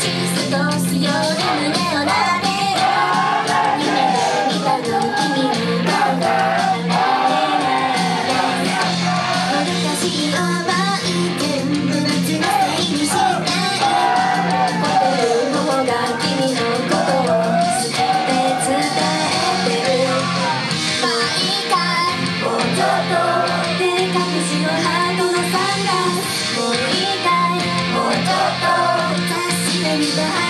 過ごすように胸をなでる。夢で見たの君の顔が離れない。もどかしい思い全部夏のせいにしたい。ホテルの方が君のことを好きって伝えてる。毎回もうちょっとで隠しのハートのサングラスもういいかい、もうちょっと雑誌で見た